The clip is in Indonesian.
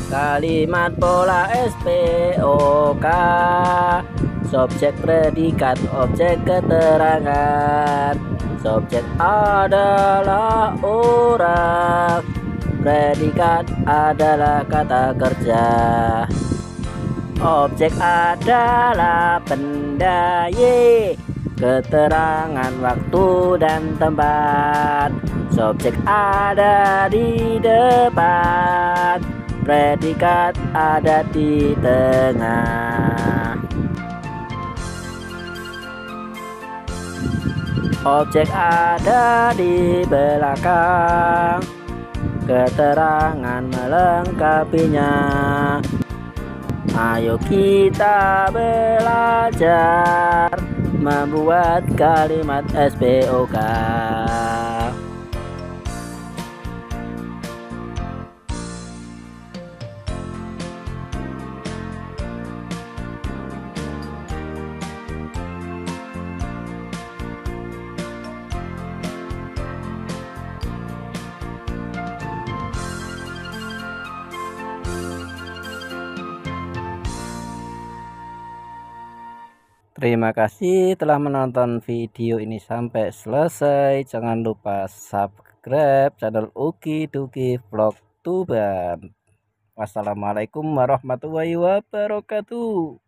Kalimat pola SPOK, subjek predikat objek keterangan. Subjek adalah orang, predikat adalah kata kerja. Objek adalah benda Y, keterangan waktu dan tempat. Subjek ada di depan, predikat ada di tengah. Objek ada di belakang, keterangan melengkapinya. Ayo kita belajar membuat kalimat SPOK. Terima kasih telah menonton video ini sampai selesai. Jangan lupa subscribe channel Oki Doki Vlog Tuban. Wassalamualaikum warahmatullahi wabarakatuh.